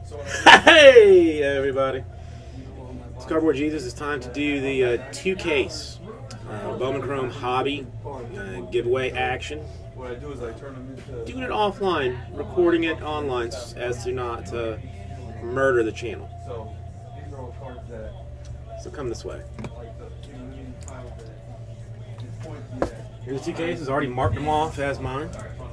Hey, everybody. It's Cardboard Jesus. It's time to do the 2-case Bowman Chrome Hobby giveaway action. What I do is I turn them into... Doing it offline, recording it online as to not murder the channel. So, these are all cards that... So come this way. Like the tiles that... It's pointy at... Here's the 2 cases. Already marked them off as mine.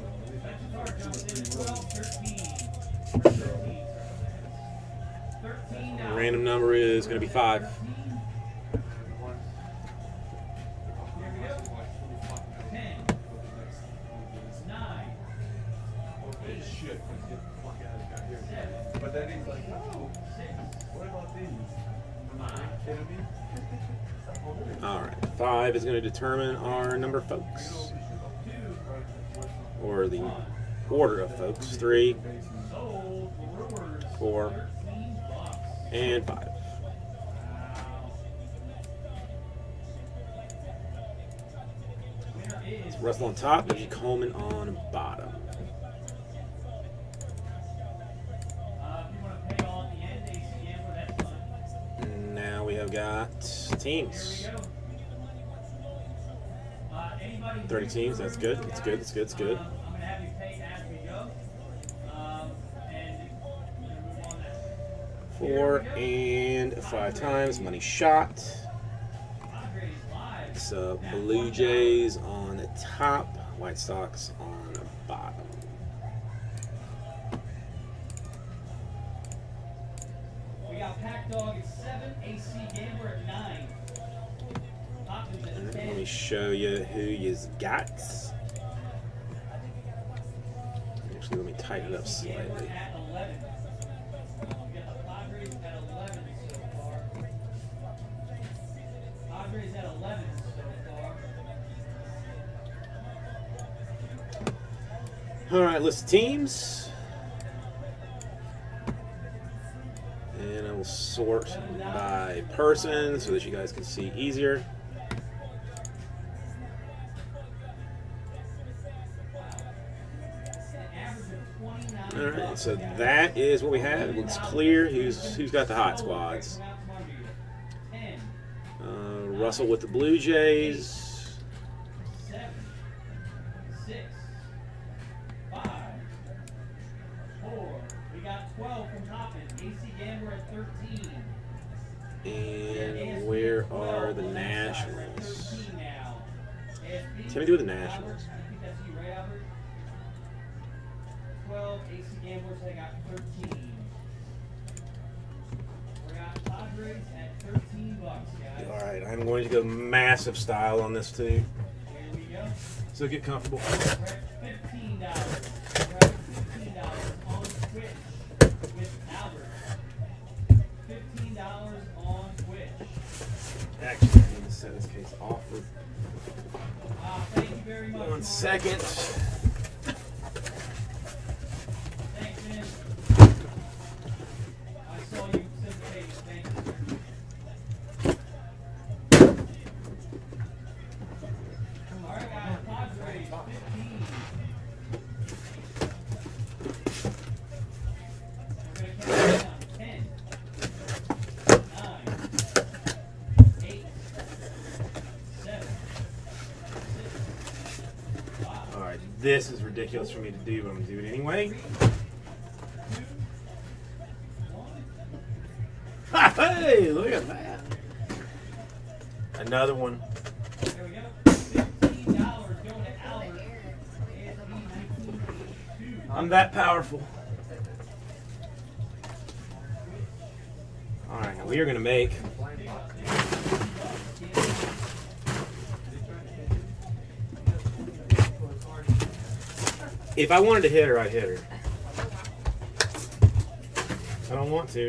The random number is going to be 5. But then he's like, oh, what about these? Alright, 5 is going to determine our number of folks. Or the order of folks. 3, 4, and 5. It's Russell on top, W. Coleman on bottom. Now we have got teams. 30 teams, that's good. That's good, that's good, that's good. 4 and 5 times, money shot. So Blue Jays on the top, White Sox on the bottom. We got Pack Dog at 7, AC Gambler at 9. Let me show you who you've got. Actually, let me tighten it up slightly. Padres at 11 so far. Alright, list of teams. And I will sort by person so that you guys can see easier. Alright, so that is what we have. It looks clear. Who's got the hot squads? Russell with the Blue Jays. 7, 6, 5, 4. We got 12 from Toppin. AC Gambler at 13. And where are the Nationals? Tell me do with the Nationals. 12, AC Gamblers, they got 13. We got Padres at 13 bucks, guys. Alright, I'm going to go massive style on this too. Here we go. So get comfortable. We're at $15. We're at $15 on Twitch with Albert. $15 on Twitch. Actually, I need to set this case off for Thank you very much. 1 second. This is ridiculous for me to do, but I'm going to do it anyway. Hey, look at that. Another one. There we go. $15 going to Albert. I'm that powerful. Alright, now we are going to make if I wanted to hit her, I'd hit her. I don't want to.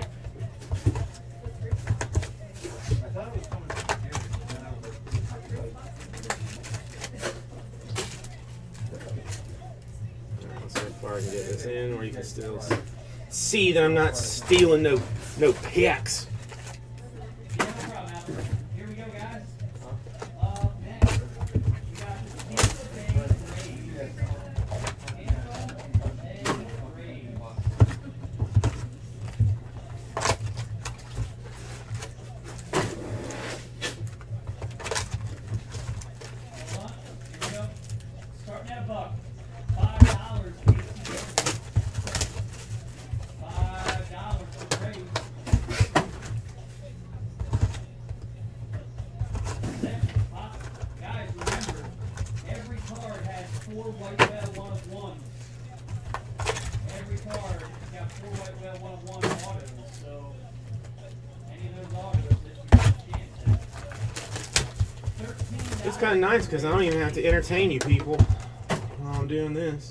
Let's see how far I can get this in, where you can still see that I'm not stealing no picks. Here we go, guys. got 4 white whale 101 autos, so any of those autos that you have a chance at. $13. It's kind of nice because I don't even have to entertain you people while I'm doing this.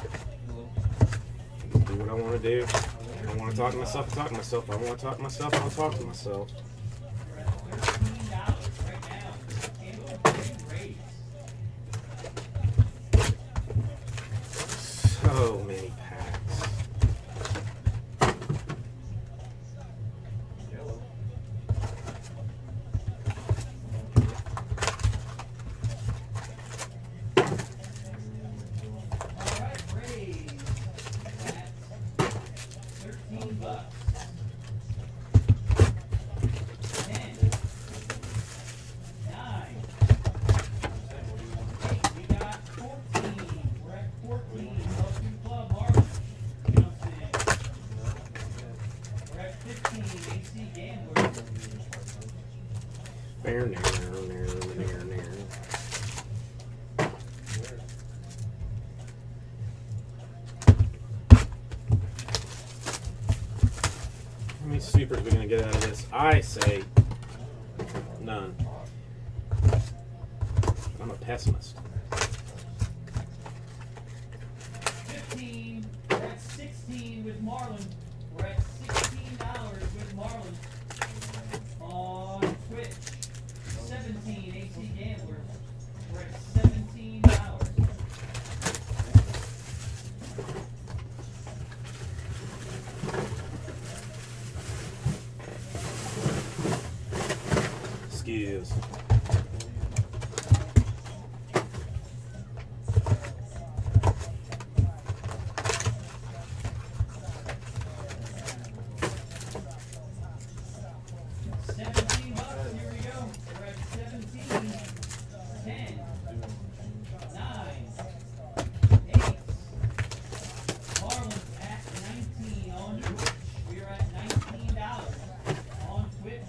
Just do what I want to do. If I want to talk to myself, I talk to myself. If I want to talk to myself, I'll talk to myself. We're at $13 right now. Campbell raise. So many packs. Yellow. All right, raise at $13. 10, 9, 8. We got 14. We're at 14. Love to club. Marlon jumps in. We're at 15. AC Gambler. There, there. How many supers are we going to get out of this? I say none. I'm a pessimist. 15. We're at 16 with Marlon. We're at $16 with Marlon on Twitch. 17 AC Gambler. We're at $17. Excuse. $17. Here we go. We're at 17. 10. 9. 8. Marlon's at 19 on Twitch. We are at $19 on Twitch.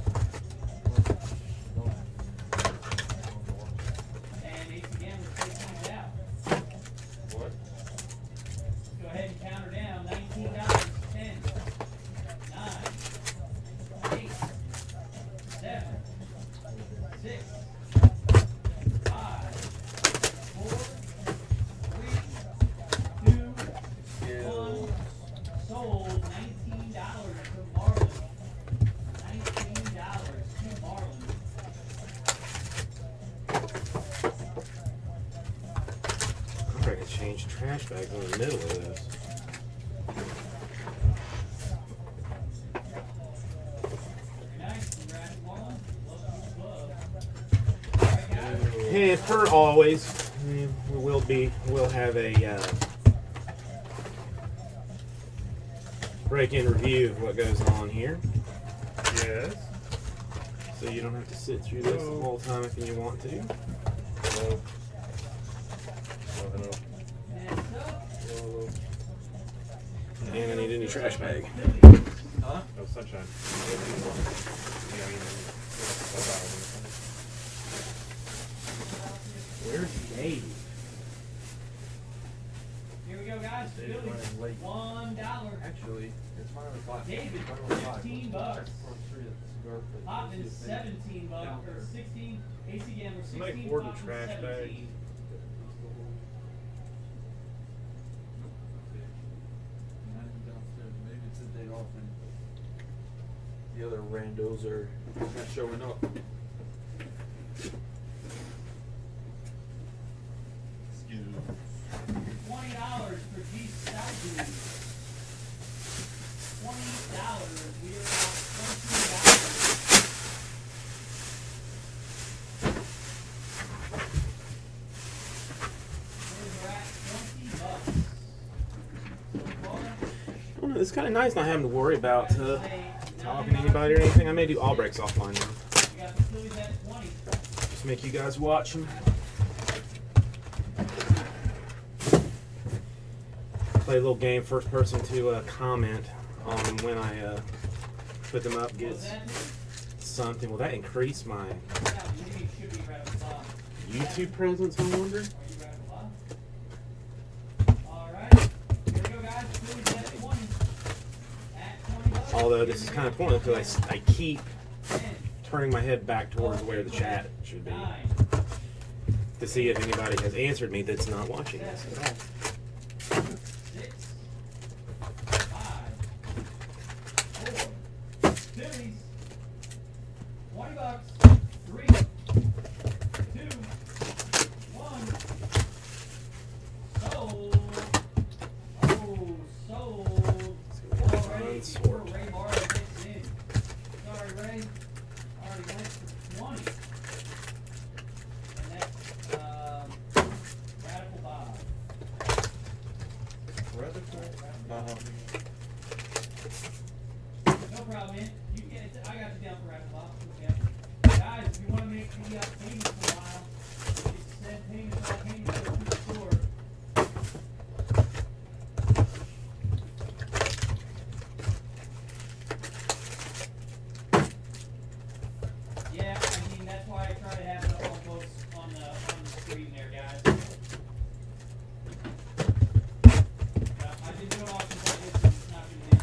And AC Gambler takes things out. What? Go ahead and count her down. $19. 10. 9. 8. 7. 6. 5. 4. 3. 2. 1. Sold. $19 to Marlon. $19 to Marlon. I'm ready to change trash bags in the middle of this. Very nice. Congrats, Marlon. Love to the club. All right, guys. And per always, we'll have a break-in review of what goes on here, Yes. so you don't have to sit through this the whole time if you want to. Hello. Hello. Next up, Hello. And I need a new trash bag. Huh? No sunshine. Where's Dave? here we go, guys. Dave's Billy, running late. $1. Actually, it's 5 o'clock. David, 15 bucks. Hotman, $17 or 16. AC Gambler, Somebody 16. hoarding Hotman, trash 17. bags. Maybe it's a day off and the other randos are not showing up. $20 for G Saudi. $20. We are at $20. We're at $20. So far, I don't know, it's kind of nice not having to worry about talking to anybody or anything. I may do all breaks offline now. we got the Phillies at 20. Just make you guys watch them. Play a little game, first person to comment on them when I put them up What was gets that? something. Will that increase my Yeah, maybe it should be right at the bottom. YouTube presence, I wonder? Are you right at the bottom? All right. Here we go, guys. Phillies at 20. Although this is kind of pointless because I keep turning my head back towards where the chat should be to see if anybody has answered me that's not watching this at all. 6, 5, 4, 50s, $20, 3, 2, 1, sold. Oh, sold. Already, before Ray Marley gets in. Sorry, Ray. Already went for 20. And that's, Radical Bob. No problem, man. You can get it. I got you down for Radical Bob. Okay. Guys, if you want to make the payments for a while, just send payments on payments to the store. Yeah, I mean, that's why I try to have it up on both on the screen there, guys. I've been doing auctions like this, and it's not been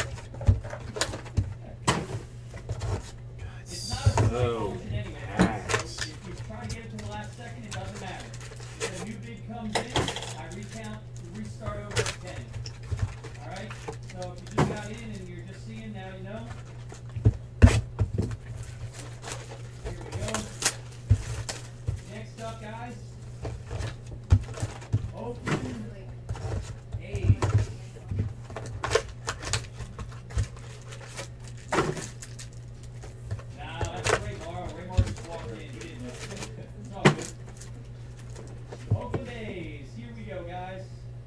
an issue. It's not a So auction anyway. packed. So if you try to get it to the last second, it doesn't matter. If a new bid comes in, I recount, restart over at 10. Alright? So if you just got in and you're just seeing, now you know. Here we go. Next up, guys. Open A's. Nah, that's Ray Morrow. Ray Morrow just walked in. He didn't know. It's all good. Open A's. Here we go, guys.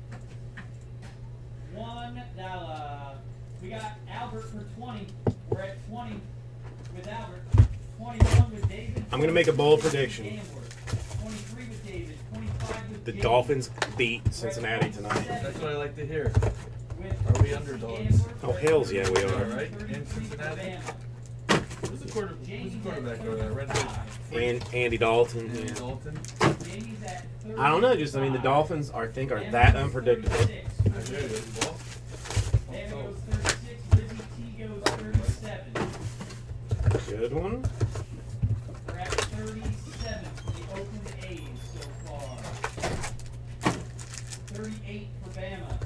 $1. We got Albert for 20. We're at 20 with Albert. 21 with David. I'm gonna make a bold 22 with prediction. Danworth, 23 with David. 25 with The James. Dolphins beat Cincinnati tonight. That's what I like to hear. With Are we underdogs? Danworth. Oh, hells yeah, we are. All right. In 33 for Cincinnati. Bama. Who's the quarterback over there? Red Andy Dalton. Andy Yeah. Dalton. Jamie's at I don't know. Just I mean, the 35. Dolphins are that unpredictable. 36 for I hear you. David. Ball. Bama goes 36. Lizzie T goes 37. Good one. We're at 37 for the Oakland A's so far. 38 for Bama.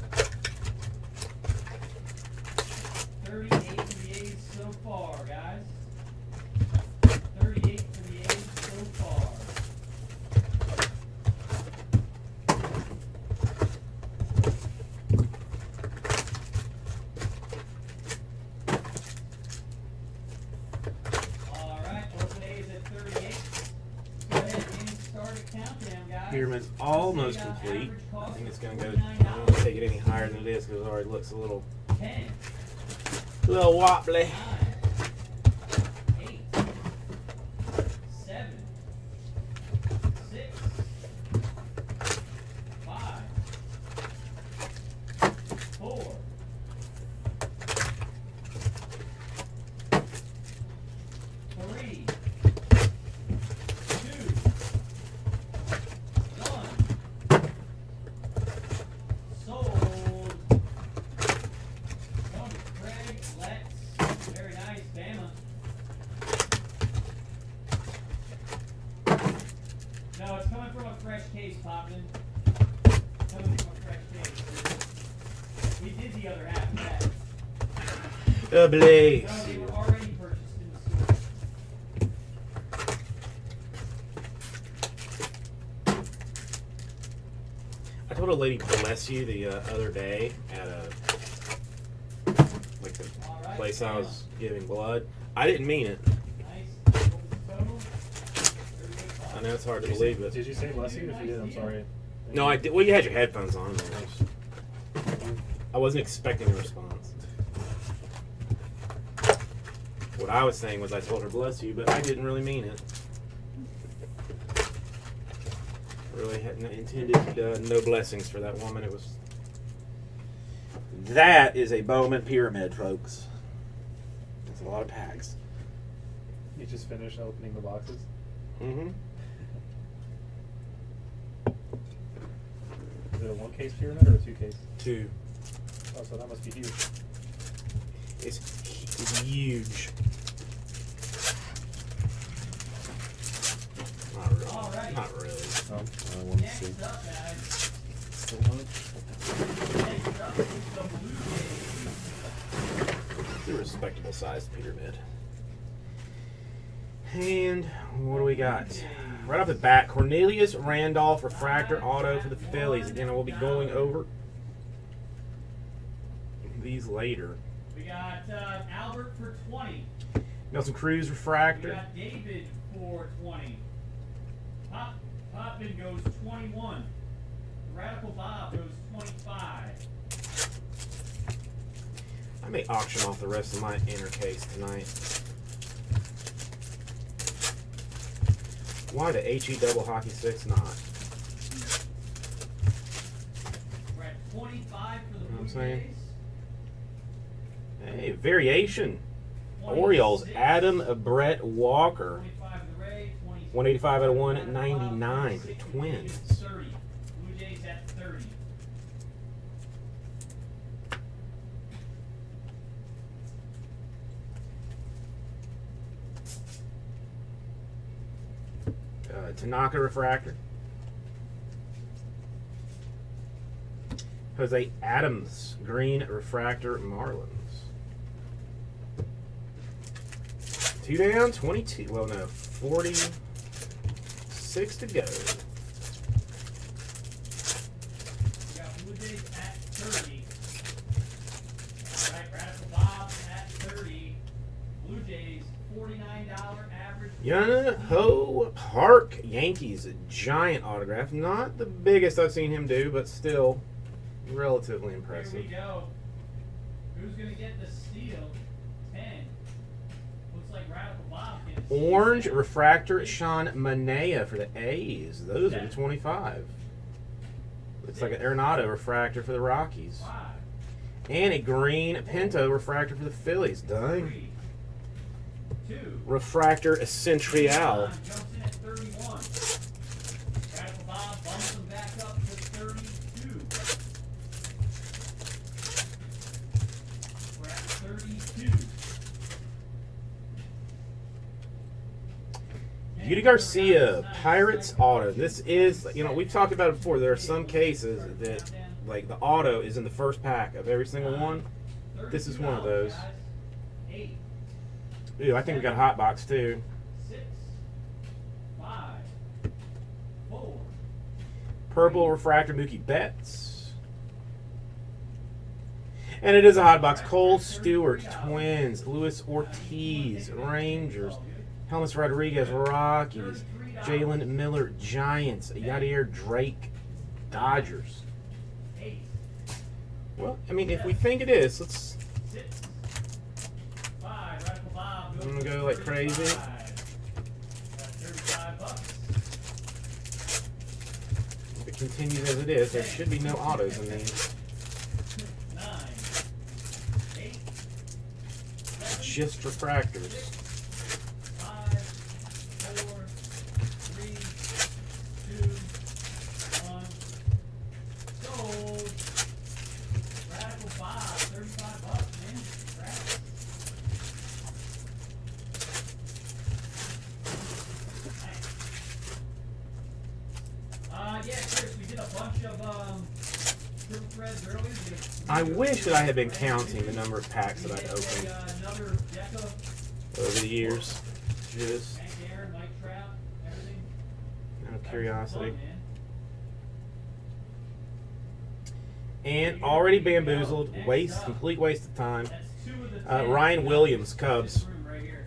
38 for the A's so far, guys. 38 for the A's so far. All right, Oakland A's at 38. Go ahead and start a countdown, guys. Pyramid's almost The, complete. average I cost think it's is gonna go. I $49. don't want to take it any higher than it is because it already looks a little 10, wobbly. 9, 8, 7, 6, 5, 4, 3, 2, 1. Sold. Tony, Craig, Lex. Very nice, Bama. No, it's coming from a fresh case, Poppin. Coming from a fresh case. We did the other half of that. Blaze. No, they were already purchased in the store. I told a lady bless you the other day at the Alright, place I Bama. was giving blood. I didn't mean it. Nice. What was the total? 38 I know it's hard to believe it. Did you say bless you? If you did, I'm sorry. No, I did. Well, you had your headphones on. I wasn't expecting a response. What I was saying was I told her bless you, but I didn't really mean it. Really hadn't intended no blessings for that woman. It was. That is a Bowman pyramid, folks. It's a lot of packs. You just finished opening the boxes. Mm-hmm. Is it a 1-case pyramid or a 2-case? 2. Oh, so that must be huge. It's is huge. Not really. Alright. Not really. Oh, I want to see. Next up, guys. still on it? Next up is the Blue Jays. It's a respectable sized pyramid. And what do we got? Right off the bat, Cornelius Randolph refractor auto for the Phillies. Again, I will be going over these later. We got Albert for 20. Nelson Cruz We refractor. got David for 20. Poppin goes 21. Radical Bob goes 25. I may auction off the rest of my inner case tonight. Why the HE double hockey 6 not? We're at 25 for the You know what Blue I'm saying? Jays. Hey, variation. 26 Orioles, Adam Brett Walker. 25 for the Rays. 185 out of 199 for the Twins. 30. Blue Jays at 30. Tanaka refractor. Jose Adams green refractor Marlins. 2 down, 22. Well, no, 46 to go. We got Blue Jays at 30. Alright, Radical Bob at 30. Blue Jays, $49 average. Yana Ho Park Yankees giant autograph. Not the biggest I've seen him do, but still relatively Here impressive. we go. Who's going to get the steal? 10. Looks like Radical Bob gets Orange refractor Sean Manaea for the A's. Those are the 25. Looks like an Arenado refractor for the Rockies. 5. And a green Pinto refractor for the Phillies. Dang. 3. 2. Refractor Centrial. Jumps in at 31. Radical Bob bumps him back up to 32. We're at 32. Yudi Garcia, Pirates auto. This is, you know, we've talked about it before. There are some cases that, like, the auto is in the first pack of every single one. This is one of those. 8, Ooh, I think we got Hot Box too. 6, 5, 4. Purple refractor Mookie Betts. And it is a hot box. Cole Stewart, Twins. Luis Ortiz, Rangers. Helmus Rodriguez, Rockies. Jalen Miller, Giants. Yadier Drake, Dodgers. 8, Well, I mean, if we think it is, let's. 6, 5. Radical Bob goes I'm gonna for go like crazy. 35. Got $35. If it continues as it is, there should be no autos in these. 9, 8, 7, Just refractors. 5, 4, 3, 2, 1. Sold. Radical Bob, $35, man. Congrats. Yeah, Chris, we did a bunch of triple threads earlier. I wish that I had been counting the number of packs that I'd opened Another Deco, over the years. Just Hank Aaron, Mike Trout, everything. out of That was curiosity. fun, man. And already bamboozled. Waste, complete waste of time. That's 2 of the 10. Ryan Williams, Cubs. This room right here.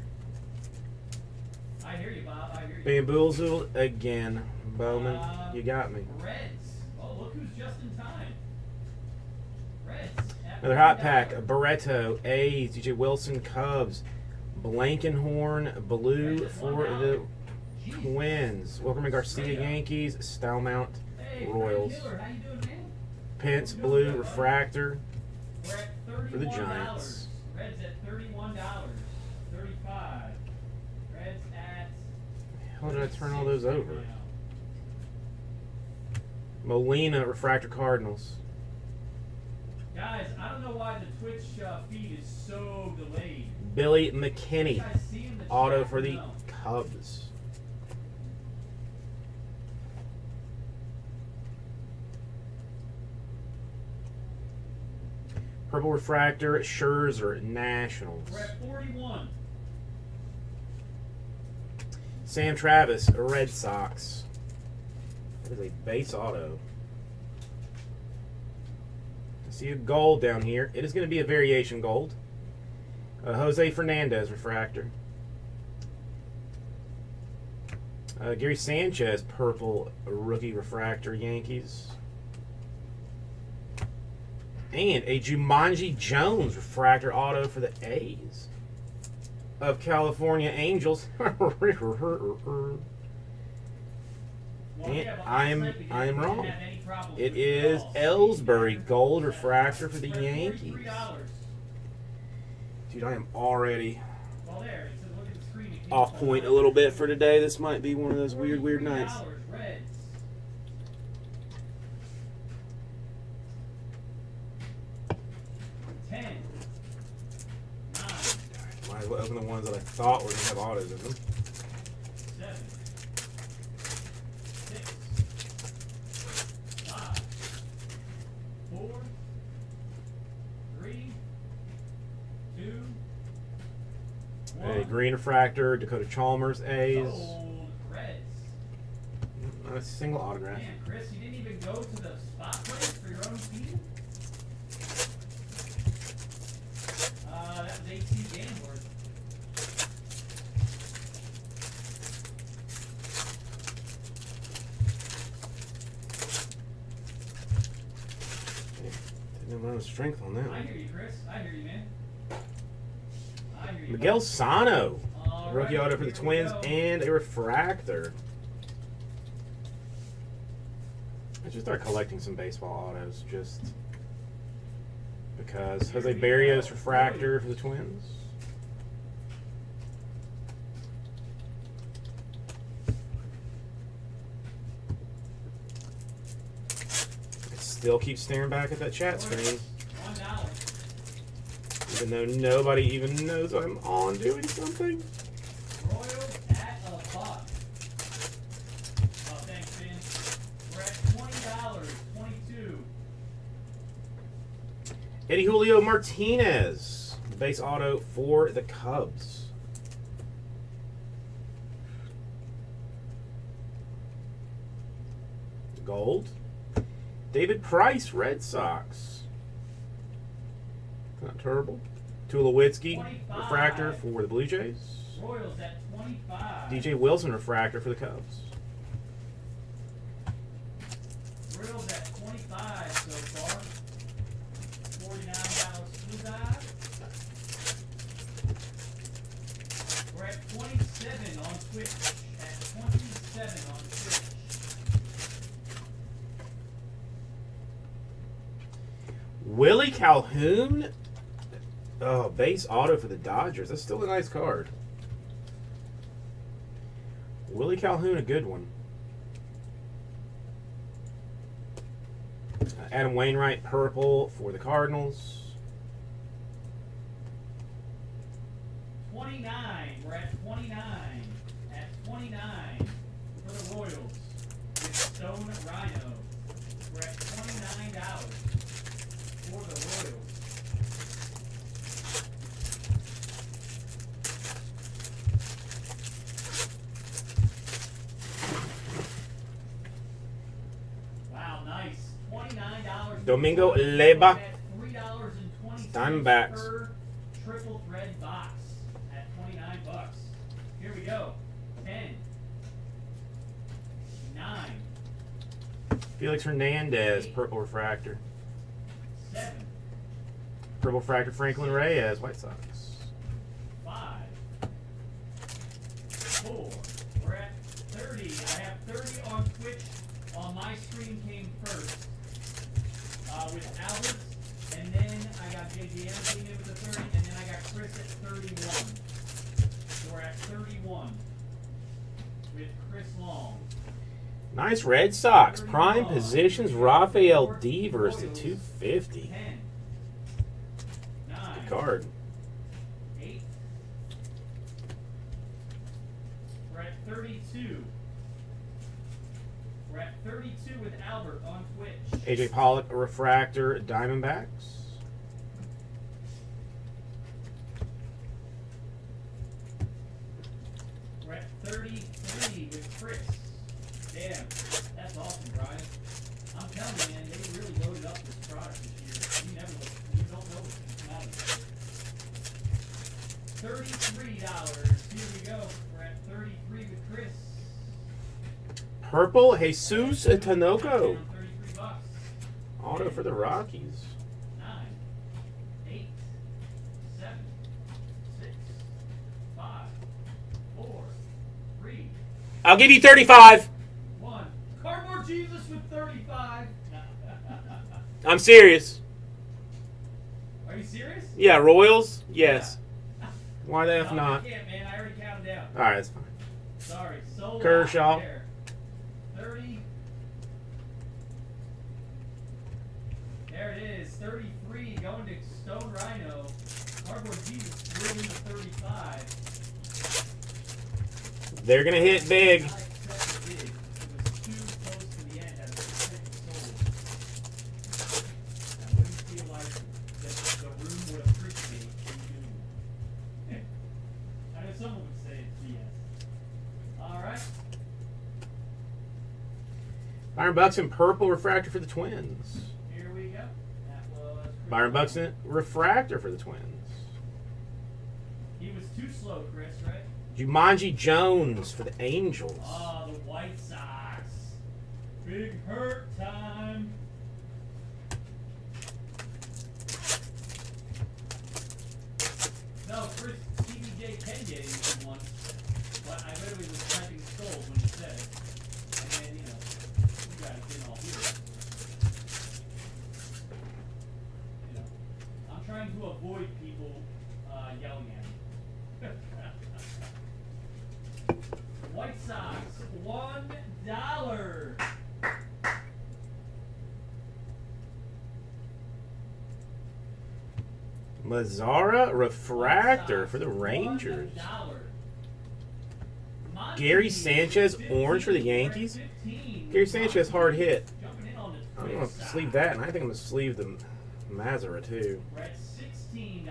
I hear you, Bob. I hear you. Bamboozled again. Bowman, you got me. Reds. Oh, look who's just in time. Reds. at Another hot $1. pack. Barreto, A's, DJ Wilson, Cubs. Blankenhorn, blue for the Twins. Wilkerman Garcia, Yankees. Stalmount, Hey, Royals. Frank Miller, how you doing, man? Pence, blue, refractor. We're at $31. For the Giants. Reds at $31. 35. Reds at. How did I turn all those 36 over? right now. Molina, refractor Cardinals. Guys, I don't know why the Twitch feed is so delayed. Billy You McKinney, guys see in the auto chat for or the no? Cubs. Purple refractor, Scherzer, Nationals. We're at 41. Sam Travis, Red Sox. That is a base auto. I see a gold down here. It is going to be a variation gold. Jose Fernandez, refractor. Gary Sanchez, purple rookie refractor, Yankees. And a Jumanji Jones refractor auto for the A's of California Angels. Well, And yeah, but I am last night we didn't wrong. have any problems It with the is calls. Ellsbury gold refractor for the We're at Yankees. $43. Dude, I am already Well, there. It says, look at the screen. It keeps off on point a going. little bit for today. This might be one of those weird nights. $43, Reds. $10. $9. Might as well open the ones that I thought were going to have autos in them. 7. 6. 5. 4. 3. 2. 1. A green refractor, Dakota Chalmers, A's. Gold Reds. Not a single autograph. Man, Chris, you didn't even go to the spot place for your own team? That was AT Gambler. Didn't have no strength on that I one. hear you, Chris. I hear you, man. I hear you. Miguel Sano, All rookie right, auto for the here we Twins, go. and a refractor. I should start collecting some baseball autos just because. Jose Barrios refractor for the Twins. I still keep staring back at that chat screen, $1. even though nobody even knows I'm on doing something. Royals at a buck. Oh, thanks, man. We're at $20. 22. Eddie Julio Martinez, base auto for the Cubs. Gold. David Price, Red Sox. Not terrible. Tulowitzki, 25. refractor for the Blue Jays. Royals at 25. DJ Wilson, refractor for the Cubs. Royals at 25 so far. $49 Blue Eye. We're at 27 on Twitch. At 27 on Twitch. Willie Calhoun. Oh, base auto for the Dodgers. That's still a nice card. Willie Calhoun, a good one. Adam Wainwright, purple for the Cardinals. 29. We're at 29. At 29 for the Royals with Stone Rhino. We're at $29 for the Royals. Wow, nice. $29. Domingo Leyba. At $3.20 Diamondbacks. per triple thread box at $29. Here we go. 10. 9. Felix Hernandez, purple refractor. 7. Purple refractor Franklin Reyes, White Sox. 5. 4. We're at 30. I have 30 on Twitch. On my screen came first with Albert, and then I got JGM came in with the 30, and then I got Chris at 31. So we're at 31 with Chris Long. Nice Red Sox. Prime positions, Rafael Devers to 250. 10. Good card. 8. We're at 32. We're at 32 with Albert on Twitch. AJ Pollock, refractor, Diamondbacks. We're at 33 with Chris. Damn, that's awesome, Brian. I'm telling you, man, they really loaded up this product this year. You don't know what's going to come out of it. $33. Here we go. We're at 33 with Chris. Purple, Jesus Tanoco. $33. Auto for the Rockies. 9, 8, 7, 6, 5, 4, 3, I'll give you 35. 1. Cardboard Jesus with 35. I'm serious. Are you serious? Yeah, Royals? Yes. Why the F No, not? I can't, man. I already counted down. All right, that's fine. Sorry. So Kershaw. There. 30. There it is. 33 going to Stone Rhino. Cardboard Jesus really to 35. They're going to hit big. I accept it big. It was too close to the end as it sold. I wouldn't feel like the room would appreciate you doing that. I know someone would say it's BS. Alright. Byron Buxton, purple refractor for the Twins. Here we go. That was Byron Buxton, refractor for the Twins. He was too slow, Chris, right? Jumanji Jones for the Angels. Oh, the White Sox. Big hurt time. No, Chris, TBJ can get into one, but I literally was typing skulls when he said it. And then, you guys didn't all hear it. I'm trying to avoid people yelling at me. White Sox, $1. Mazzara, refractor for the Rangers. Gary Sanchez, orange for the Yankees. Gary Sanchez, hard hit. I'm going to sleeve that, and I think I'm going to sleeve the Mazzara, too. We're at $16.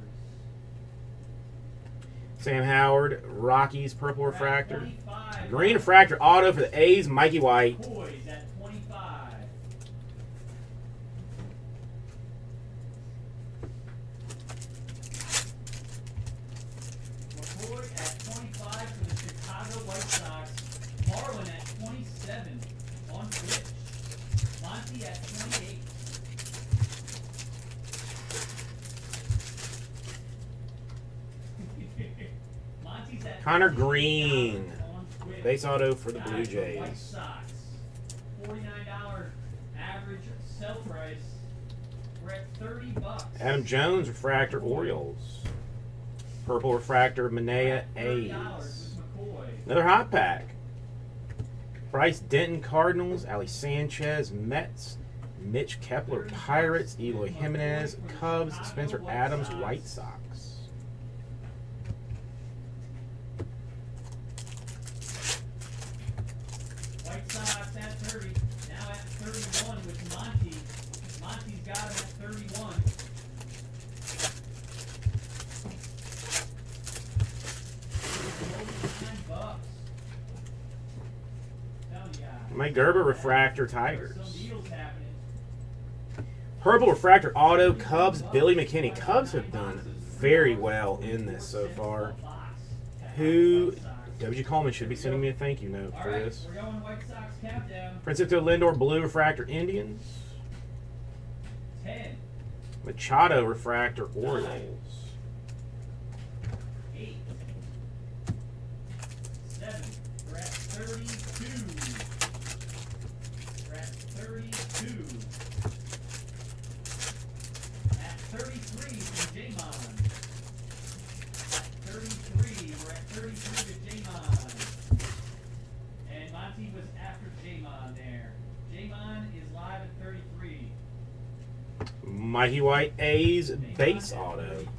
Sam Howard, Rockies, purple We're at refractor. 25. Green refractor auto for the A's, Mikey White. Poise at 25. McCoy at 25 for the Chicago White Sox. Marlin at 27 on Twitch. Monty at 28. Monty's at Connor 28 Green, on Twitch. base auto for the Guys, Blue the Jays. White Sox, $49 average sell price. We're at $30. Adam Jones, refractor, Orioles. Purple refractor, Manea, $30 A's. with McCoy. Another hot pack. Bryce Denton, Cardinals. Ali Sanchez, Mets. Mitch Kepler, Pirates. Eloy Jimenez, Cubs. Spencer Adams, White Sox. White Sox at 30. Now at 31 with Monty. Monty's got him at 31. $9. Telling you guys. Mike Gerber, refractor, There's Tigers. some deals happening. Purple refractor auto, Cubs, Billy McKinney. Cubs have done very well in this so far. Who, W. Coleman should be sending me a thank you note for Alright, this. we're going White Sox countdown. Francisco Lindor, blue refractor, Indians. 10, Machado, refractor, Orioles. 8, 7, we're at 32. We're at 32. At 33 from Jamon. At 33, we're at 33 with Jamon. And Monty was after Jamon there. Jamon is live at 33. Mikey White, A's, base auto.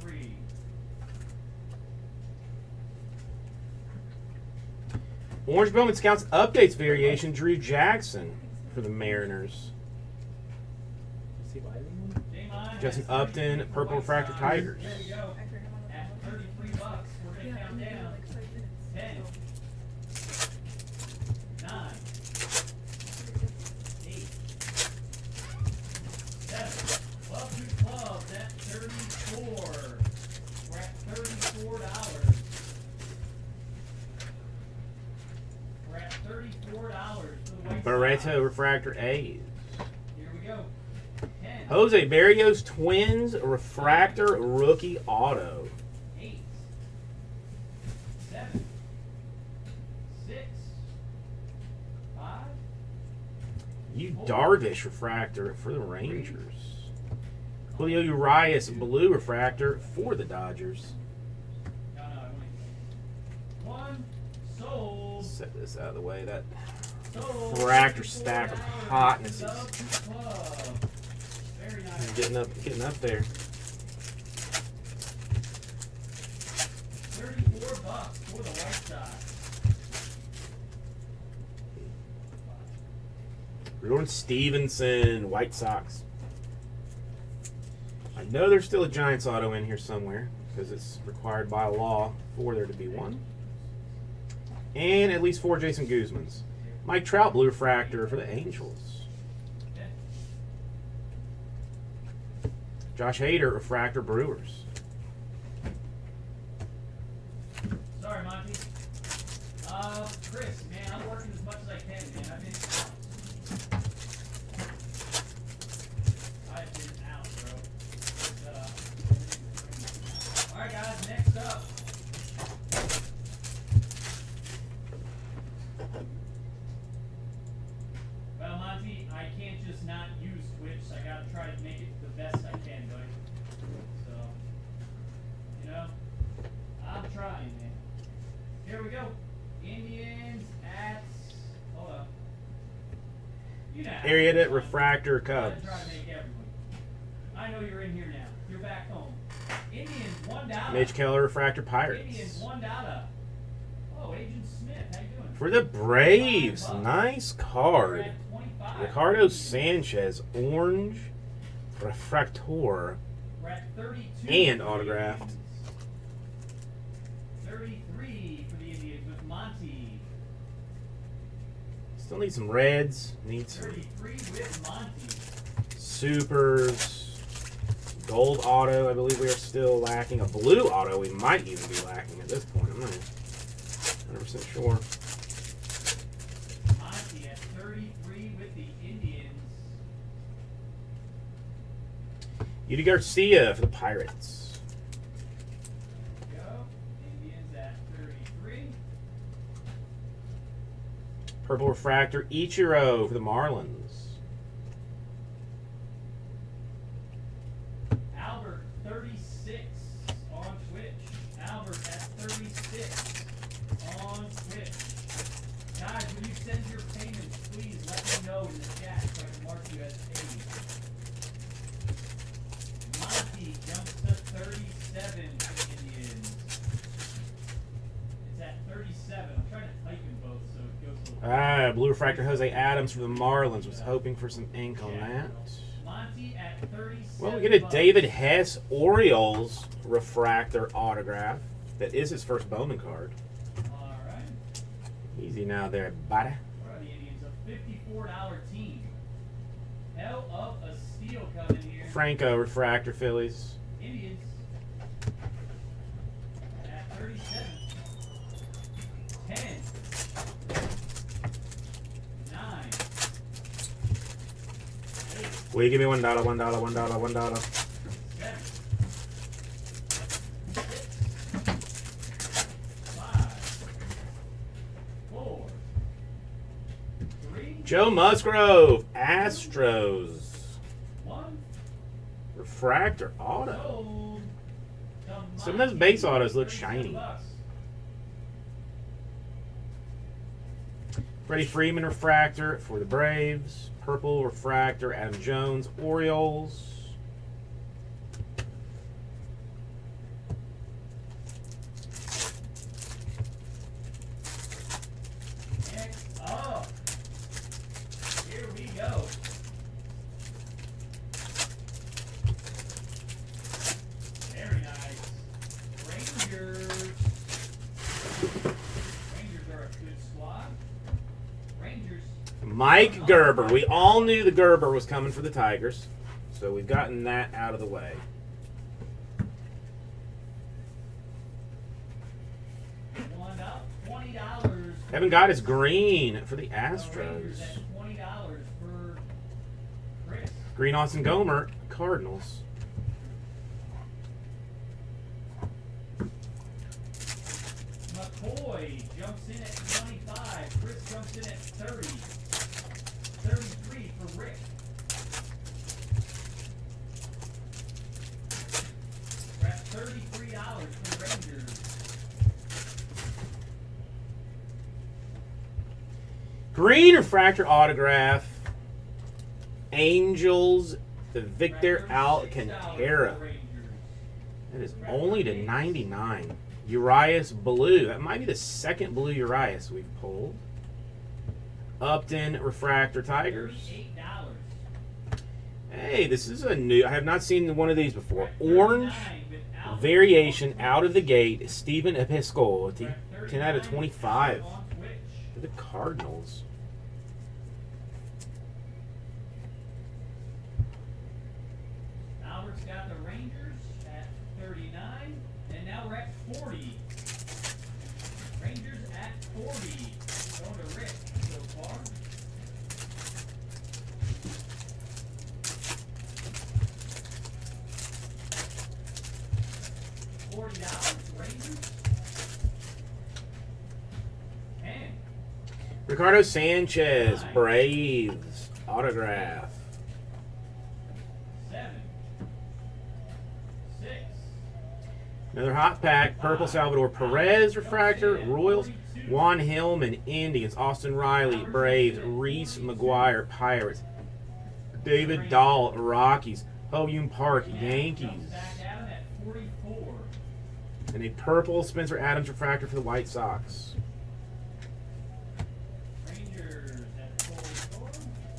Orange Bowman Scouts Updates variation, Drew Jackson for the Mariners. Is he live in one? Justin Upton, Purple Refractor Tigers. There we go. At $33, we're gonna count down. 10, 9, 8, 7. Club to club, at 34. We're at $34. We're at $34 for the White Barreto Sox. Refractor A's. Here we go. 10, Jose Barrios Twins Refractor Rookie Auto. 8, 7, 6, 5. Yu Darvish Refractor for the Rangers. Julio Urias Blue Refractor for the Dodgers. No, I went. 1 sold. Set this out of the way. That Sold. Fractor stack of hotness is Club to club. Very nice. getting up there. $34 for the White Sox. Jordan Stevenson, White Sox. I know there's still a Giants auto in here somewhere because it's required by law for there to be one. And at least 4 Jason Guzmans. Mike Trout Blue Refractor for the Angels. Josh Hader Refractor Brewers. Sorry, Monty. Chris, man, I'm working as much as I can, man. I've been out, bro. All right, guys, next up. Well, Monty, I can't just not use Twitch. I gotta try to make it the best I can, buddy. So, you know, I'm trying, man. Here we go. Indians at, hold up. You know. Arietta Refractor I'm Cubs. trying to make everyone. I know you're in here now. You're back home. Indians $1. Mitch Keller Refractor Indians Pirates. $1. Oh, Agent Smith, how you doing? For the Braves, nice We're card. at 25. Ricardo Sanchez Orange Refractor. We're at 32. And for the autographed. Indians. 33 for the Indians with Monty. Still need some reds. Need some 33 with Monty. supers. Gold auto, I believe we are still lacking. A blue auto, we might even be lacking at this point. I'm not 100% sure. Monty at 33 with the Indians. Yudi Garcia for the Pirates. There we go. Indians at 33. Purple Refractor Ichiro for the Marlins. Albert 36 on Twitch. Albert at 36 on Twitch. Guys, when you send your payments, please let me know in the chat so I can mark you as paid. Monty jumps to 37 for the Indians. It's at 37. I'm trying to type in both so it goes a little Blue Refractor Jose Adams for the Marlins. Was hoping for some ink on that. Monty at 37. Well, we get a David Hess Orioles Refractor autograph. That is his first Bowman card. All right. Easy now there, buddy. What are the Indians? A $54 team. Hell of a steal coming here. Franco Refractor Phillies. Indians at 37. 10. 9. 8. Will you give me $1, $1, $1, $1? 7. 6. 5. 4. 3. Joe Musgrove Astros 1. Refractor auto. Sold. Some of those base autos look shiny. $37. Freddie Freeman Refractor for the Braves. Purple Refractor Adam Jones Orioles. Mike Gerber. We all knew the Gerber was coming for the Tigers, so we've gotten that out of the way. $20. Haven't got his green for the Rangers Astros. at $20 for Chris. Green Austin Gomer, Cardinals. McCoy jumps in at 25. Chris jumps in at 30. 33 for Rick. We're at $33 for Rangers. Green refractor autograph. Angels, the Victor Alcantara. That is only to 99. Urias Blue. That might be the second blue Urias we've pulled. Upton refractor Tigers. $38. Hey, this is a new. I have not seen one of these before. Orange variation out of the gate. Stephen Episcopati. 10 out of 25 for the Cardinals. Albert's got the Rangers at 39, and now we're at 40. Rangers at 40. Going to Rick so far. $40 Rangers. And Ricardo Sanchez, Braves autograph. 7, 6. Another hot pack. Purple Salvador Perez refractor. Royals. Juan Hillman, Indians. Austin Riley, Braves. Reese McGuire, Pirates. David Dahl, Rockies. Ho-Yoon Park, Yankees. Back out at 44. And a purple Spencer Adams refractor for the White Sox. Rangers at 44.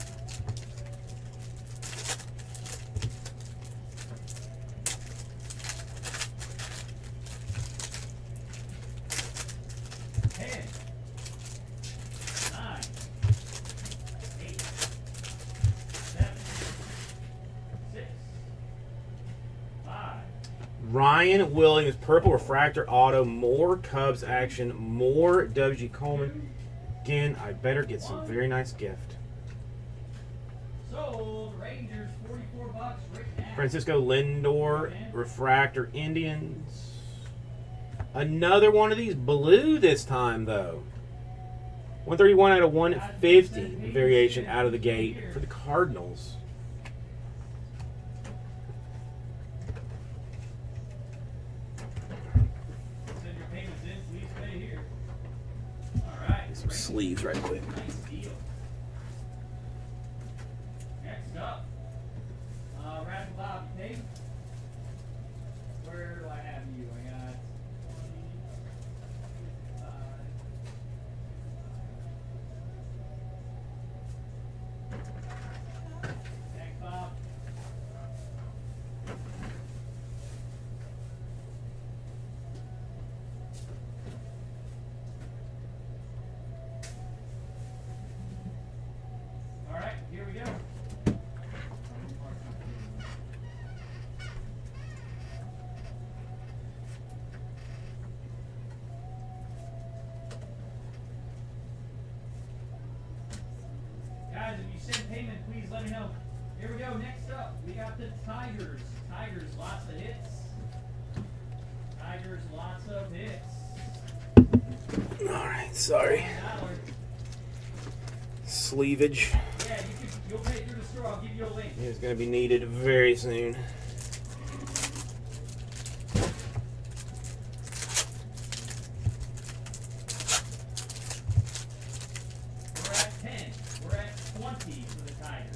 Ten, 9, 8, 7, 6, 5. Ryan Williams, purple refractor auto. More Cubs action. More W.G. Coleman. Again, I better get some very nice gift. Sold. Rangers $44. Rick Nash. Francisco Lindor, refractor Indians. Another one of these blue this time, though. 131 out of 150 variation out of the gate for the Cardinals. Send your payments in. Please stay here. All right. Some sleeves right quick. Nice deal. Next up, Rapid Loud Tape. Where do I have you? I got 25. Thanks, Bob. All right, here we go. Guys, if you send payment, please let me know. Here we go. Next up, we got the Tigers. Tigers, lots of hits. Tigers, lots of hits. All right, sorry. $1. Sleevage Yeah, you'll pay through the store. I'll give you a link. is going to be needed very soon. We're at 10. We're at 20 for the Tigers.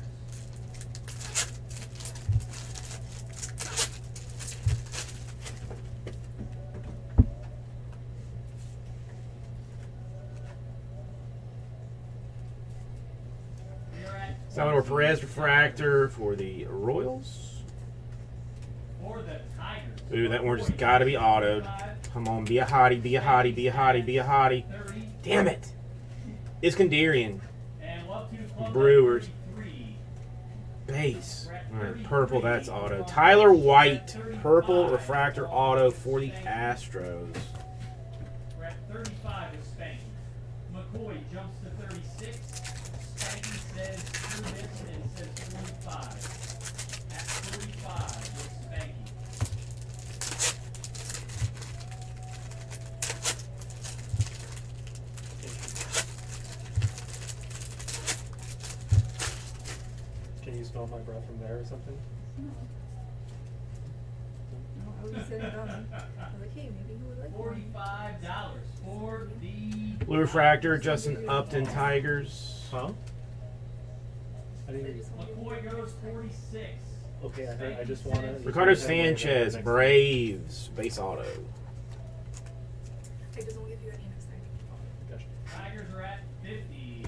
We are at Salvador Perez refractor for the Royals. for the Tigers. Ooh, that orange has got to be autoed. Come on, be a hottie, be a hottie, be a hottie, be a hottie. 30. Damn it. Iskandarian. And love to Brewers. 33. Base. All right, purple, that's auto. Tyler White, purple refractor auto for the Astros. We're at 35 with Spanky. McCoy jumps to 36. Spanky says screw this and says 45. At 45 with Spanky. Can you smell my breath from there or something? No, I was sitting down. I was like, hey, maybe you would like one. $45 for the Blue refractor, Justin Upton, Tigers. Huh? I didn't hear you. McCoy goes 46. Okay, I just want to. Ricardo Sanchez, Braves, base auto. I just won't give you any next time. Gotcha. Tigers are at 50.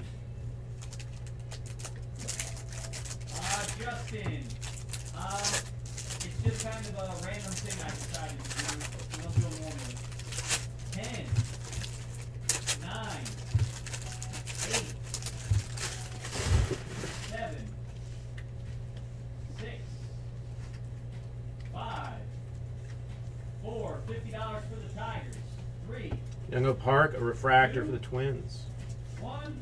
Justin. It's just kind of a random thing I decided to do. We don't do them normally. 10, 9, 8, 7, 6, 5, 4. $50 for the Tigers. 3, Youngo Park, a refractor for the Twins. 1.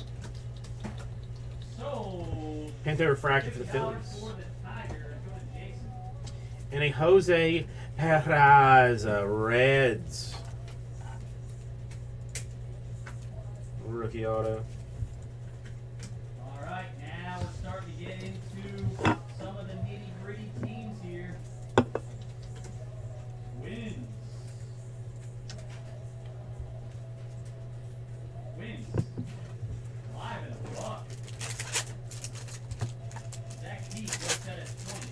Sold. Panther refractor for the $50 Phillies. for the Tigers. Go to Jason. And a Jose Peraza, Reds. Rookie auto. All right, now we're starting to get into some of the nitty-gritty teams here. Wins. Live in a buck. Zach T jumps in at 20.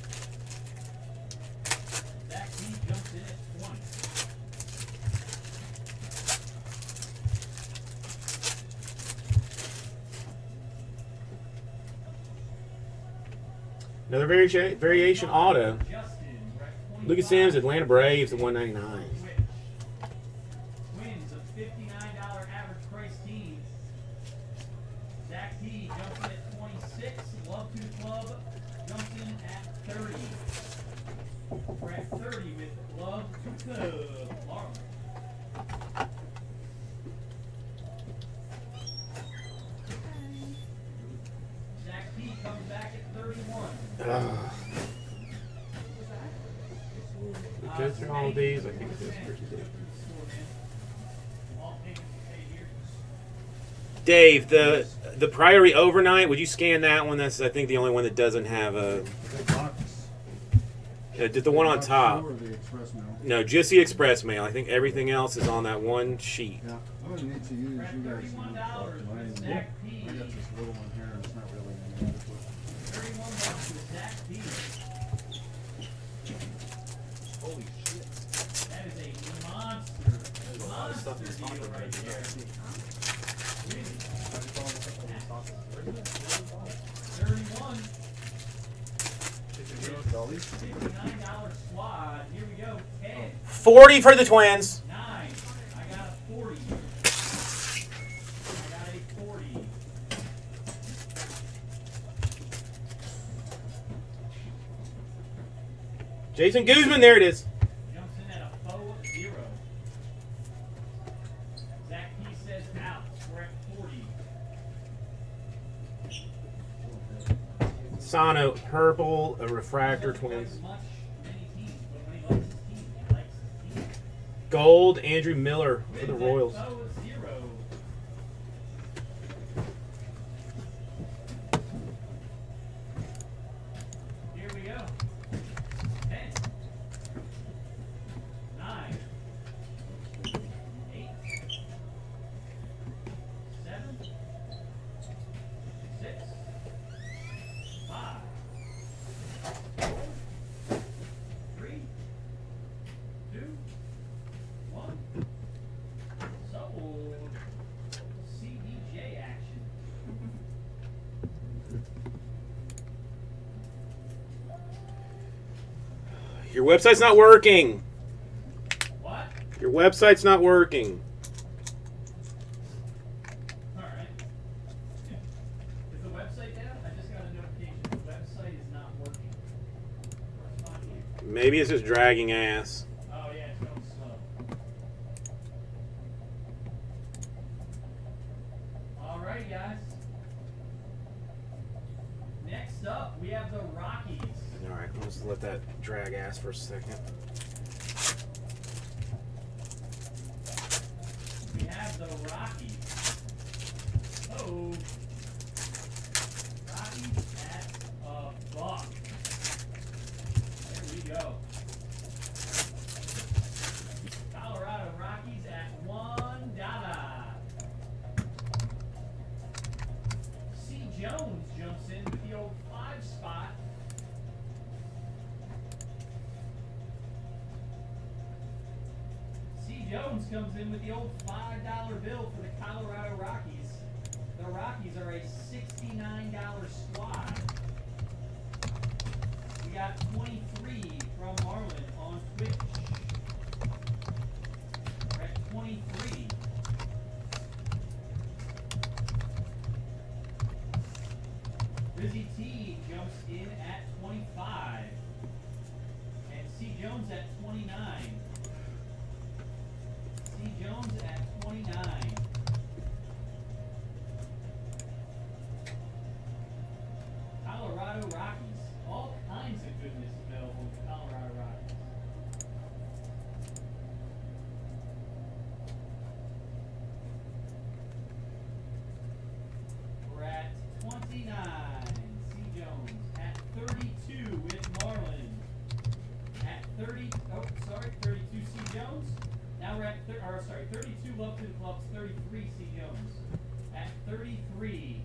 Zach T jumps in at 20. Another variation auto. Justin, we're at 25. Lucas Sims, Atlanta Braves, at 199. Wins a $59 average price team. Zach T jumps in at 26. Love to Club jumps in at 30. We're at 30 with Love to Club. Marlon. Zach T comes back at 31. We go through all of these. I think it goes pretty deep. All payments paid here. Dave, the Priory Overnight, would you scan that one? That's, I think, the only one that doesn't have a... the one on top. Or the express mail. No, just the Express Mail. I think everything else is on that one sheet. Yeah, I would need to use you guys. $31 with Zach P. I got this little one here, and it's not really inadequate. $31 with Zach P. Holy shit. That is a monster deal right there. 31. $59 squad. Here we go. 10, 40 for the Twins. 9. I got a 40. I got a 40. Jason Guzman, there it is. Jumps in at a faux 0. Zach P says out. We're at 40. Sano, purple, a refractor, Twins. Many teams, but when he likes his team, he likes his team. Gold, Andrew Miller for the Royals. Faux 0. Here we go. 10, 9, 8, 7, 6, 5, 4, 3, 2, 1. Sold. CDJ action. Your website's not working. What? Your website's not working. Alright. Is the website Maybe it's just dragging ass. Oh yeah, it's going slow. Alright, guys. Next up, we have the Rockies. All right, let's let that drag ass for a second. We have the Rockies. Oh. Rockies at $1. There we go. Colorado Rockies at $1. C. Jones jumps in with the old 5 spot. C. Jones comes in with the old $5 bill for the Colorado Rockies. The Rockies are a $69 squad. We got 23 from Marlin on Twitch. We're at 23. Rizzy T jumps in at 25. And C. Jones at 29. C. Jones at 29. Colorado Rockies. All kinds of goodness available in the Colorado Rockies. We're at 29. C. Jones at 32 with Marlin. At 30, oh, sorry, 32 C. Jones. Now we're at, 32 Love to the Clubs, 33 C. Jones. At 33.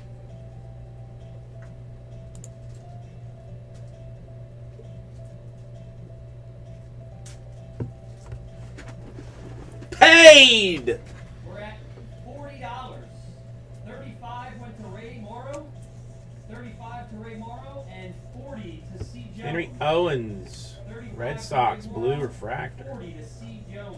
Paid! We're at $40. 35 went to Ray Morrow. 35 to Ray Morrow and 40 to C. Jones. Henry Owens, 35 Red to Sox, Ray blue Morrow, refractor. 40 to C. Jones.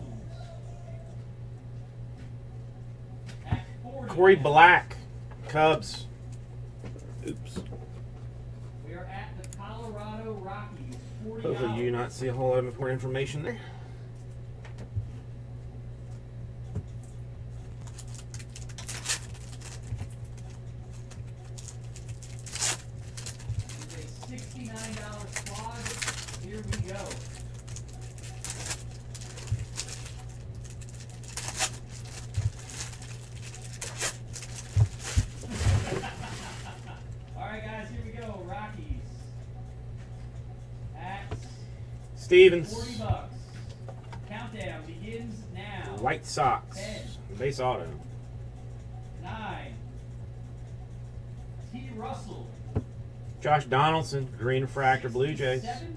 At 40. Corey Black, Cubs. Oops. We are at the Colorado Rockies. $40. Hopefully you do not see a whole lot of important information there. It's a $69 squad. Here we go. All right, guys, here we go. Rockies at Stevens, $40. Countdown begins now. White Sox, base auto. 9. T. Russell. Josh Donaldson, green refractor, Blue Jays. 7.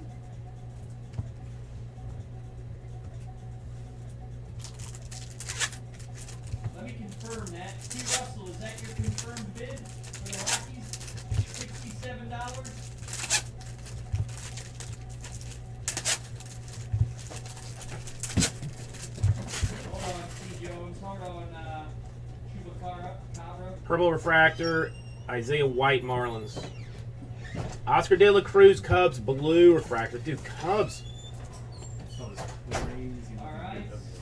Let me confirm that. T. Russell, is that your confirmed bid for the Rockies? $67. Hold on, C. Jones. Hold on, Chupacabra. Purple refractor, Isaiah White, Marlins. Oscar De La Cruz, Cubs, blue refractor. Dude, Cubs. So it's crazy. All right.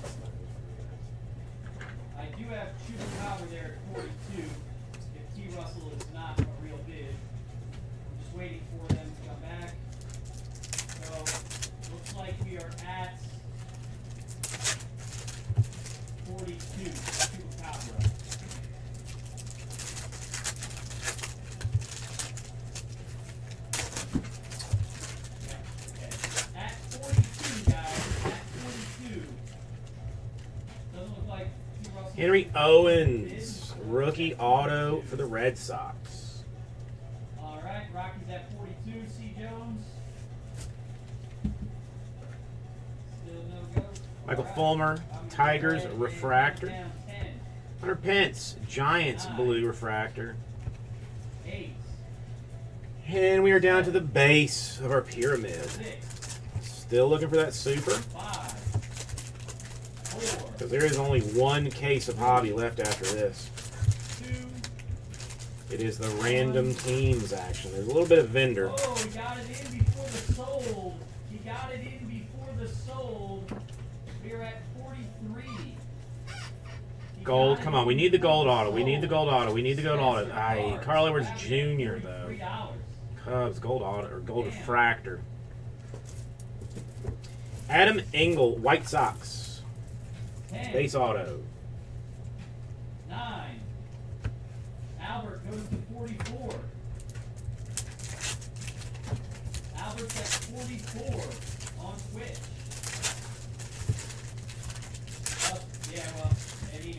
I do have Chupacabra there at 42. If T. Russell is not a real bid, I'm just waiting for them to come back. So looks like we are at 42. Chupacabra. At 42, guys. At 42. Doesn't look like T. Russell. Henry Owens, rookie auto for the Red Sox. All right, Rockies at 42. C. Jones. Still no go. Michael All right. Fulmer, Tigers, Down refractor. 10. Hunter Pence, Giants, blue refractor. 8. And we are down to the base of our pyramid. 6. Still looking for that super, 5. 4. because there is only one case of hobby left after this. 2. It is the random teams action. There's a little bit of vendor. Oh, we got it in before the sold. He got it in before the sold. We're at 43. Gold, come on. We need the gold auto. We need the gold auto. We need the gold auto. Aye, Carl Edwards Jr. though. $3. Cubs, gold auto or gold refractor. Adam Engel, White Sox. 10. Base auto. 9. Albert goes to 44. Albert's at 44 on Twitch. Yeah, well, I mean,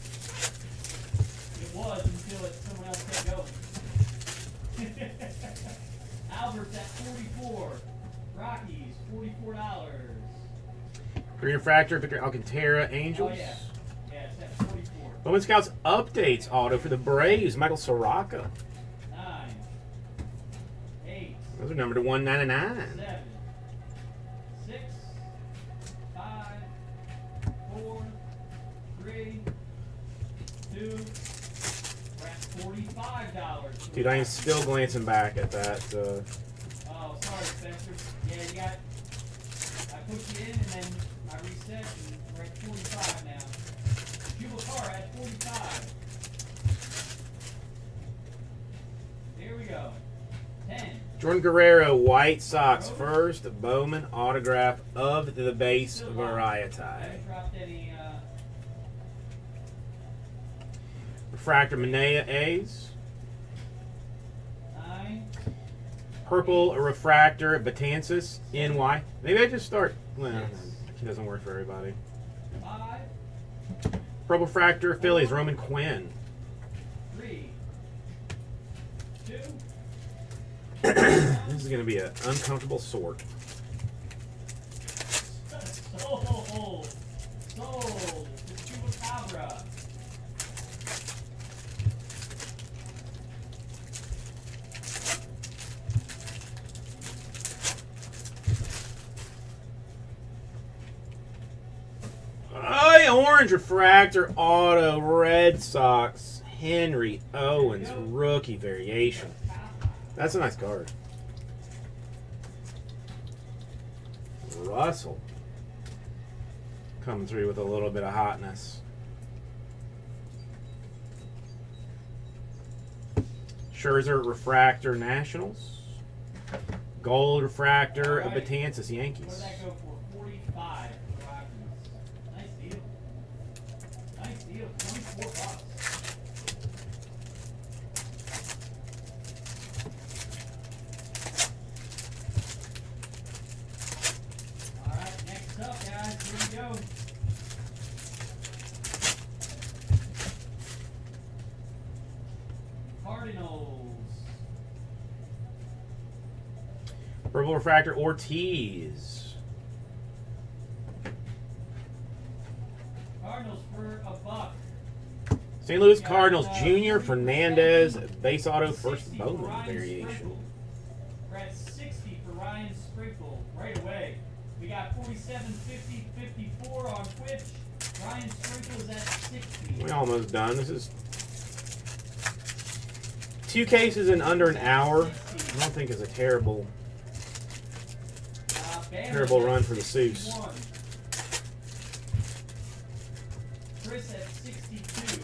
it was until someone else kept going. Albert's at 44. Rockies, $44. Green refractor, Victor Alcantara, Angels. Oh, yeah. Yeah, it's at 44. Bowman Scouts updates auto for the Braves, Michael Soraka. 9. 8. Those are numbered to 199. 7. 6. 5. 4. 3. 2. We're at $45. Dude, I am still glancing back at that. Oh, sorry, Spencer. Yeah, you got. I put you in and then I reset and we're at 45 now. Jubilar at 45. Here we go. 10. Jordan Guerrero, White Sox, first Bowman autograph of the base variety. Haven't dropped any. Refractor Manea A's. 9. Purple refractor Betances NY. Maybe I just start. Well, it doesn't work for everybody. 5. Purple refractor Phillies Roman Quinn. 3. 2. This is going to be an uncomfortable sort. Sold. Sold. The Chupacabra. Orange refractor auto Red Sox Henry Owens rookie variation. That's a nice card. Russell coming through with a little bit of hotness. Scherzer refractor Nationals. Gold refractor All right. Betances What Yankees. did that go for? 45 for Rockies. Nice deal. Nice deal. $24. All right, next up, guys. Here we go. Cardinals. Purple refractor Ortiz. Cardinals for $1. St. Louis Cardinals Junior Fernandez base auto first 60 for Bowman Ryan variation. Sprinkle. We're at 60 for Ryan Sprinkle right away. We got 47, 50, 54 on Twitch. Ryan Sprinkle is at 60. We're almost done. This is 2 cases in under an hour. I don't think it's a terrible Bama at run for the Seuss. 61. Chris at 62.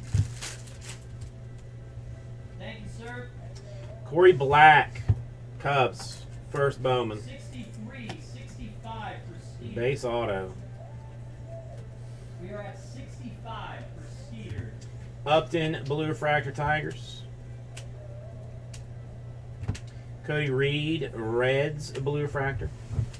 Thank you, sir. Corey Black, Cubs, first Bowman, 63, 65 for Skeeter. base auto. We are at 65 for Skeeter. Upton, blue refractor Tigers. Cody Reed, Reds, blue refractor.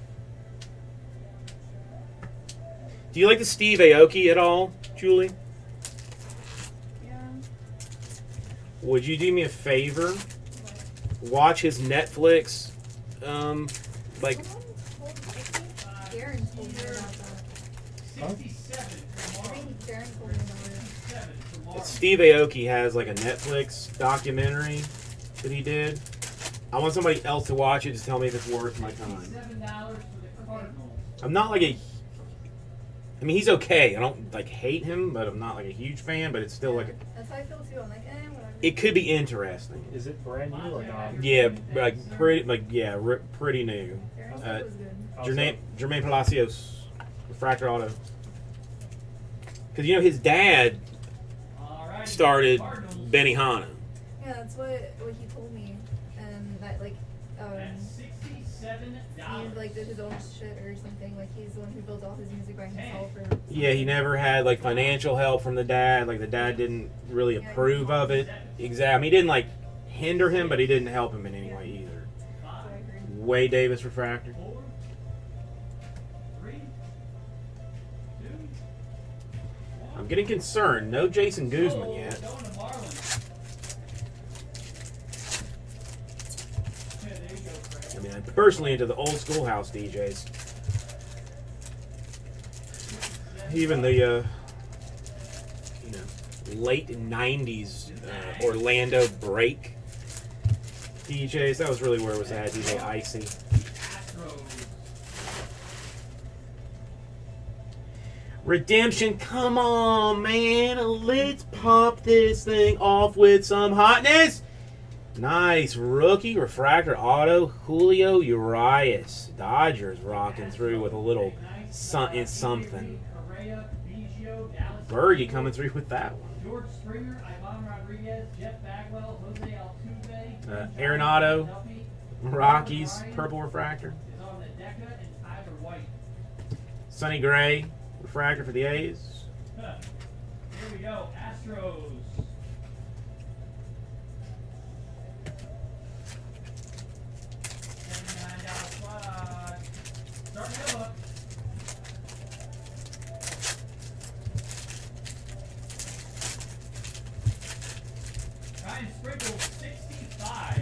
Do you like the Steve Aoki at all, Julie? Yeah. Would you do me a favor? Watch his Netflix, like, Someone told Mikey? Darren told me about that. 67 for I Marlon. think Darren told me about it. 67 for Marlon. Steve Aoki has like a Netflix documentary that he did. I want somebody else to watch it to tell me if it's worth my time. $67 for the Cardinals. I'm not like a I mean, he's okay. I don't like hate him, but I'm not like a huge fan. But it's still like That's how I feel too. I'm like, whatever. it could be interesting. Is it brand new or not? Yeah, pretty pretty new. Aaron's Uh, was good. Jermaine Palacios, refractor auto. Because you know his dad Alright, started Cardinals. Benihana. Yeah, that's what he told me, and that like At $67. he like did his own shit or something. Like he's the one who built all his music by himself. Or Yeah, he never had like financial help from the dad. Like the dad didn't really approve of it. Exactly. I mean, he didn't like hinder him, but he didn't help him in any way either. so I heard. Wade Davis refractor. 4, 3, 2, I'm getting concerned. No Jason Guzman yet. Going to Marlins. Yeah, there you go, Craig. I mean, I'm personally into the old schoolhouse DJs. Even the late '90s Orlando break DJs. That was really where it was at. DJ Icy. Astros. Redemption, come on, man. Let's pop this thing off with some hotness. Nice rookie refractor auto. Julio Urias. Dodgers rocking through with a little something. Correa, Biggio, Dallas. Bergie coming through with that one. George Springer, Ivan Rodriguez, Jeff Bagwell, Jose Altuve, Arenado, Duffy Rockies, purple refractor. is on the Deca and Tyler White. Sonny Gray, refractor for the A's. Huh. Here we go, Astros. $79 slot. Starting to go up. Ryan Sprinkle, 65.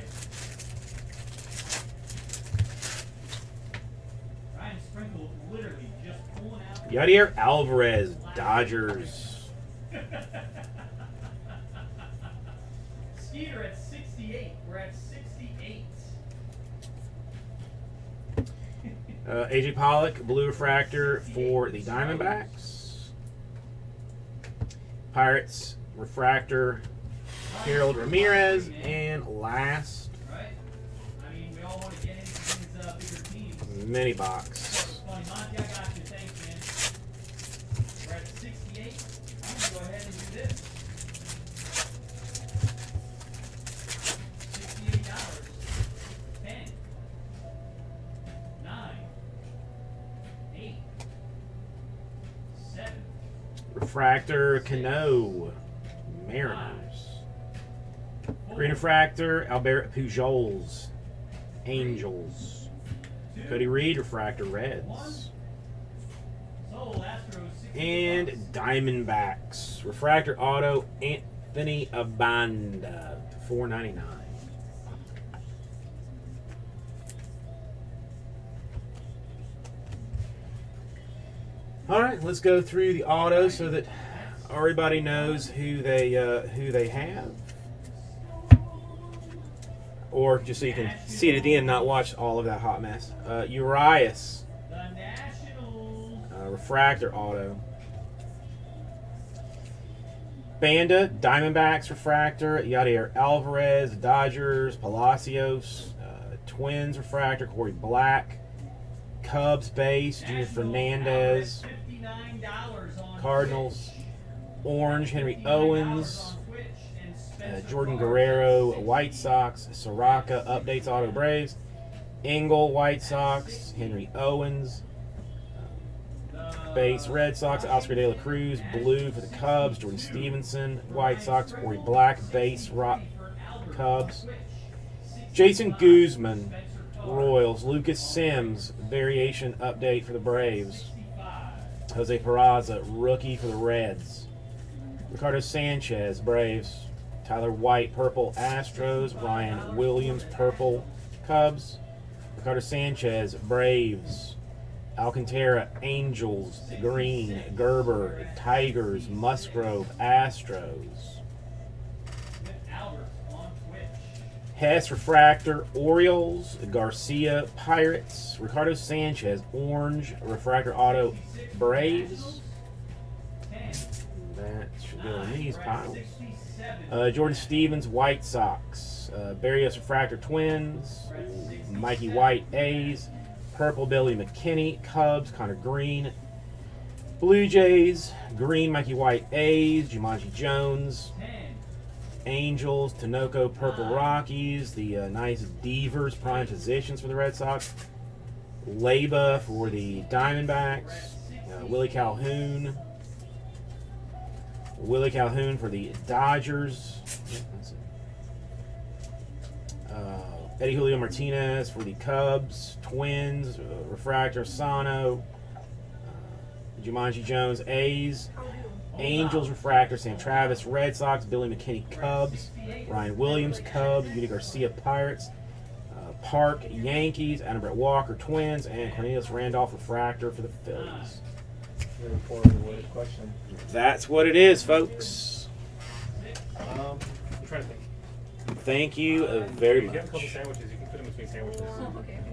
Ryan Sprinkle literally just pulling out. Yadier Alvarez, Dodgers. Skeeter at 68. We're at 68. AJ Pollock, blue refractor for the Diamondbacks. Pirates, refractor, Harold Ramirez. And last, Right? I mean, we all want to get into these bigger teams. mini box. So funny. Monty, I got you. Thanks, man. We're at 68. I'm going to go ahead and do this. $68. 10. 9. 8. 7. Refractor, Cano, Mariners. Green refractor, Albert Pujols, Angels. Cody Reed, refractor, Reds. Sold Astros 60. And Diamondbacks, refractor auto, Anthony Abanda, $4.99. All right, let's go through the autos so that everybody knows who they have, or just so you can see it at the end, not watch all of that hot mess. Urias, The Nationals. refractor auto. Banda, Diamondbacks refractor, Yadier Alvarez, Dodgers, Palacios, Twins refractor, Corey Black, Cubs base, Junior Fernandez, $59 on Cardinals, Twitch. Orange, Henry $59 Owens, on Twitch, and Spencer Jordan Carter. Guerrero, White Sox, Soraka, updates auto Braves, Engel, White Sox, Henry Owens, base Red Sox, Oscar De La Cruz, blue for the Cubs, Jordan Stevenson, White Sox, Corey Black, base Rock Cubs, Jason Guzman, Royals, Lucas Sims, variation update for the Braves, Jose Peraza, rookie for the Reds, Ricardo Sanchez, Braves, Tyler White, purple Astros, Ryan Williams, purple Cubs, Ricardo Sanchez, Braves, Alcantara, Angels, green, Gerber, Tigers, Musgrove, Astros. Albert on Twitch. Hess, refractor, Orioles, Garcia, Pirates, Ricardo Sanchez, orange, refractor auto, Braves, That should go in these piles. 67. Jordan Stevens, White Sox. Barrios Refractor, Twins. Mikey White, A's. Purple, Billy McKinney, Cubs. Connor Green, Blue Jays. Green, Mikey White, A's. Jumanji Jones, 10. Angels. Tinoco, Purple Rockies. The nice Devers prime positions for the Red Sox. Leyba for the Diamondbacks. Willie Calhoun. Willie Calhoun for the Dodgers. Yep, that's it. Eddie Julio Martinez for the Cubs. Twins. Refractor Sano. Jumanji Jones, A's. Angels Refractor Sam Travis, Red Sox. Billy McKinney, Cubs. Ryan Williams, Cubs. Yudi Garcia, Pirates. Park, Yankees. Adam Brett Walker, Twins. And Cornelius Randolph Refractor for the Phillies. Really important question. That's what it is, folks. I'm trying to think. Thank you very If you have a couple much. sandwiches, you can put them between sandwiches. Oh, okay.